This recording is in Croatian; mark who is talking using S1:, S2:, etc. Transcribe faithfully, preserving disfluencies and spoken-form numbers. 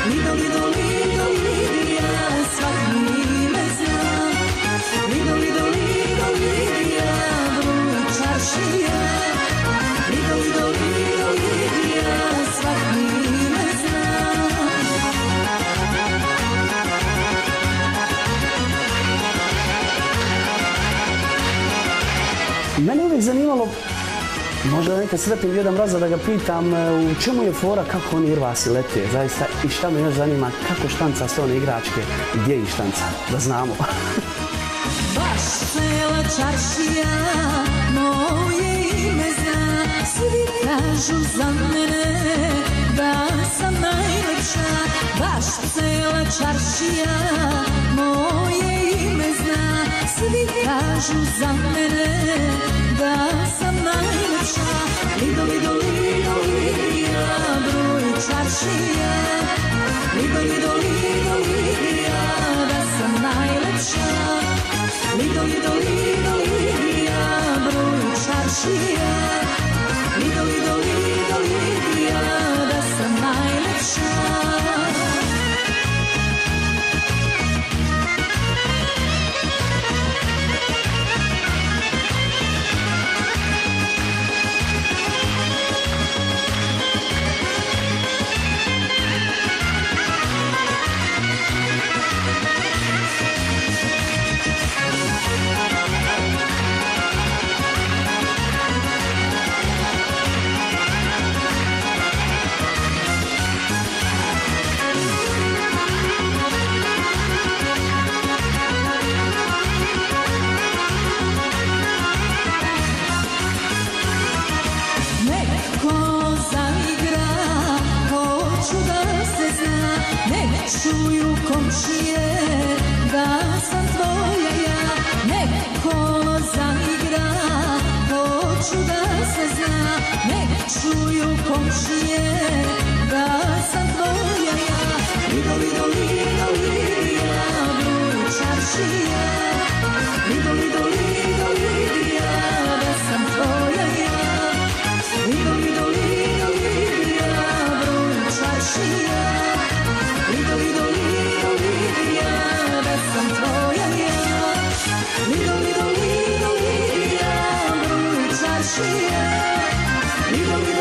S1: Lido, Lido, Lido, Lidija, svaki me zna. Lido, Lido, Lido, Lidija, broj čaršija. Lido, Lido, Lido, Lidija, svaki me zna.
S2: Mene uvijek zanimalo, možda nekad sretnim Djeda Mraza da ga pitam u čemu je fora, kako oni Irvasi lete, zaista, i šta me još zanima, kako štanca sve one igračke, gdje ih štanca, da znamo.
S1: Baš cela čaršija moje ime zna, svi kažu za mene da sam najlepša. Baš cela čaršija moje ime zna, svi kažu za mene da sam najlepša. Lido, Lido, Lido, Lidija, broj čaršija. Lido, Lido, Lido, Lidija, da sam najlepša. Lido, Lido, Lido, Lidija, broj čaršija. Lido, Lido, Lido, Lidija, da sam najlepša. Čuju komšije da sam tvoja ja, neko zaigra, hoću da se zna. Nek čuju komšije da sam tvoja ja. Lido, Lido, Lido, Lidija, broj čaršija. Lido, Lido, Lido, Lidija, da sam tvoja ja. Lido, Lido, Lido, Lidija, broj čaršija. Lido, Lido, Lido, Lidija, da sam tvoja ja. Lido, Lido, Lido, Lidija, broj čaršija. Lido, Lido,